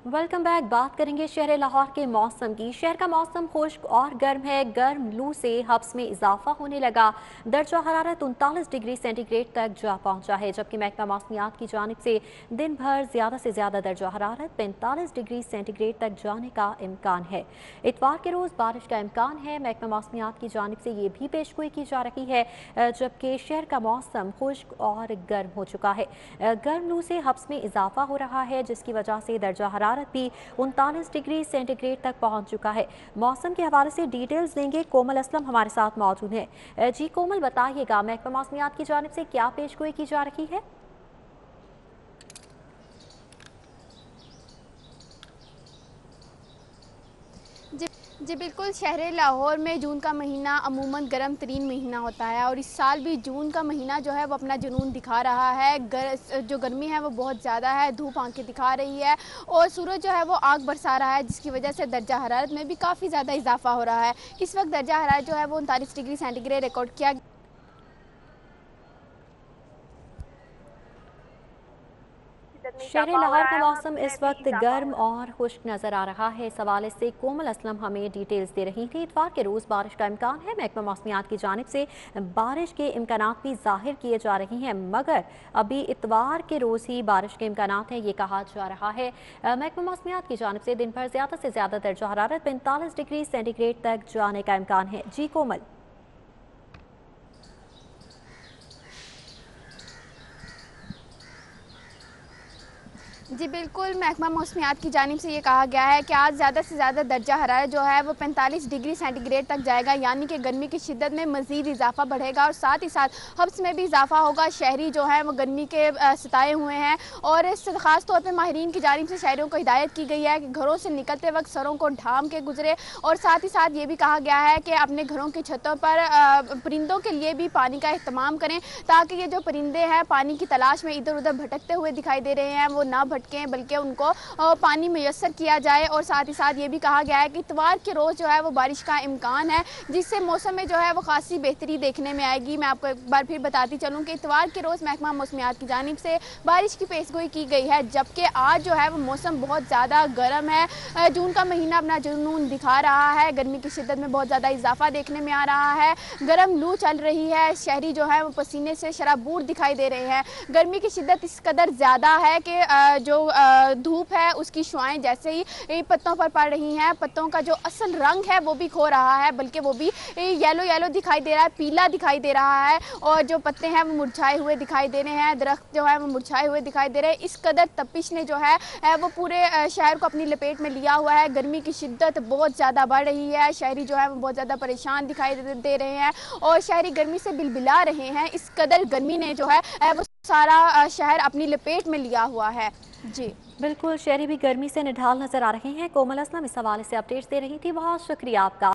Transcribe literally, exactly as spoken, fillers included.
Welcome back. बात करेंगे शहर लाहौर के मौसम की। शहर का मौसम खुश्क और गर्म है। गर्म लू से हब्स में इजाफा होने लगा। दर्जा हरारत उनतालीस डिग्री सेंटीग्रेड तक जा पहुंचा है, जबकि महकमा मौसमियात की जानिब से दिन भर ज्यादा से ज्यादा दर्जा हरारत पैंतालीस डिग्री सेंटीग्रेड तक जाने का इम्कान है। इतवार के रोज बारिश का इम्कान है। महकमा मौसमियात की जानिब से ये भी पेशगोई की जा रही है, जबकि शहर का मौसम खुश्क और गर्म हो चुका है। गर्म लू से हब्स में इजाफा हो रहा है, जिसकी वजह से दर्जा हरारत भी उनतालीस डिग्री सेंटीग्रेड तक पहुंच चुका है। मौसम के हवाले से डिटेल्स देंगे कोमल असलम हमारे साथ मौजूद है। जी कोमल, बताइएगा महकमा मौसमियात की जानिब से क्या पेशगोई की जा रही है? जी जी बिल्कुल। शहर लाहौर में जून का महीना अमूमन गर्म तरीन महीना होता है और इस साल भी जून का महीना जो है वो अपना जुनून दिखा रहा है। गर, जो गर्मी है वो बहुत ज़्यादा है, धूप आंखें दिखा रही है और सूरज जो है वो आग बरसा रहा है, जिसकी वजह से दर्जा हरारत में भी काफ़ी ज़्यादा इजाफा हो रहा है। इस वक्त दर्जा हरारत जो है वो उनतालीस डिग्री सेंटीग्रेड रिकॉर्ड किया। शहर लाहौर का मौसम इस वक्त गर्म और खुश्क नजर आ रहा है। इस हवाले से कोमल असलम हमें डिटेल्स दे रही थी। इतवार के रोज बारिश का इम्कान है। महकमा मौसमियात की जानिब से बारिश के इम्कान भी जाहिर किए जा रही हैं, मगर अभी इतवार के रोज ही बारिश के इम्कान हैं, ये कहा जा रहा है। महकमा मौसमियात की जानिब से दिन भर ज्यादा से ज्यादा दर्जा हरारत पैंतालीस डिग्री सेंटीग्रेड तक जाने का इम्कान है। जी कोमल। जी बिल्कुल। महकमा मौसमियात की जानिब से ये कहा गया है कि आज ज़्यादा से ज़्यादा दर्जा हरारत जो है वो पैंतालीस डिग्री सेंटीग्रेड तक जाएगा, यानी कि गर्मी की शिद्दत में मज़ीद इजाफा बढ़ेगा और साथ ही साथ हब्स में भी इजाफा होगा। शहरी जो है वो गर्मी के सताए हुए हैं और इस ख़ास तौर पर माहिरीन की जानिब से शहरियों को हिदायत की गई है कि घरों से निकलते वक्त सरों को ढाम के गुजरे और साथ ही साथ ये भी कहा गया है कि अपने घरों की छतों पर परिंदों के लिए भी पानी का अहतमाम करें, ताकि ये जो परिंदे हैं पानी की तलाश में इधर उधर भटकते हुए दिखाई दे रहे हैं वो ना भटकें, बल्कि उनको पानी मैसर किया जाए। और साथ ही साथ ये भी कहा गया है कि इतवार के रोज़ जो है वो बारिश का इम्कान है, जिससे मौसम में जो है वो खासी बेहतरी देखने में आएगी। मैं आपको एक बार फिर बताती चलूँ कि इतवार के रोज़ महकमा मौसमियात की जानिब से बारिश की पेशगोई की गई है, जबकि आज जो है वो मौसम बहुत ज़्यादा गर्म है। जून का महीना अपना जुनून दिखा रहा है। गर्मी की शिद्दत में बहुत ज़्यादा इजाफा देखने में आ रहा है। गर्म लू चल रही है। शहरी जो है वो पसीने से शराबूर दिखाई दे रहे हैं। गर्मी की शिद्दत इस कदर ज़्यादा है कि जो धूप है उसकी शुआएं जैसे ही पत्तों पर पड़ रही हैं, पत्तों का जो असल रंग है वो भी खो रहा है, बल्कि वो भी येलो येलो दिखाई दे रहा है, पीला दिखाई दे रहा है और जो पत्ते हैं वो मुरझाए हुए दिखाई दे रहे हैं, दरख्त जो है वो मुरझाए हुए दिखाई दे रहे हैं। इस कदर तपिश ने जो है वो पूरे शहर को अपनी लपेट में लिया हुआ है। गर्मी की शिद्दत बहुत ज़्यादा बढ़ रही है। शहरी जो है वो बहुत ज़्यादा परेशान दिखाई दे रहे हैं और शहरी गर्मी से बिलबिला रहे हैं। इस कदर गर्मी ने जो है वो सारा शहर अपनी लपेट में लिया हुआ है। जी बिल्कुल, शहरी भी गर्मी से निढाल नजर आ रहे हैं। कोमल असलम इस हवाले से अपडेट्स दे रही थी। बहुत शुक्रिया आपका।